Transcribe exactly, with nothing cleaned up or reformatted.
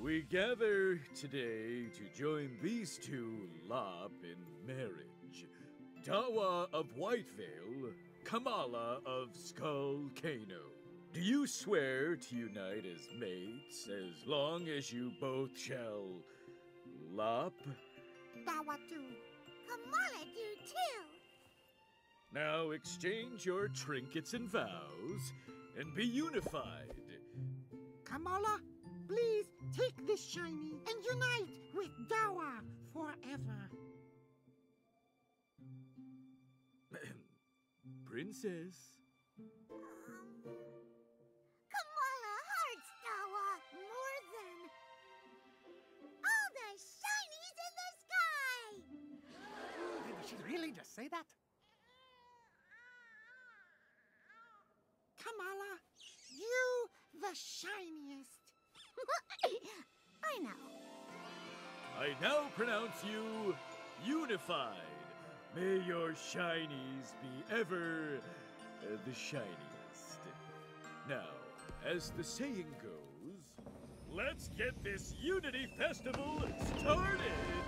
We gather today to join these two Lop in marriage. Dawa of Whitevale, Kamala of Skull Kano. Do you swear to unite as mates as long as you both shall lop? Dawa do. Kamala do too. Now exchange your trinkets and vows and be unified. Kamala, please take this shiny and unite with Dawa forever. Princess. Um, Kamala hearts Dawa more than all the shinies in the sky. Did she really just say that? Kamala, you the shiniest. I know. I now pronounce you unified. May your shinies be ever uh, the shiniest. Now, as the saying goes, let's get this Unity Festival started!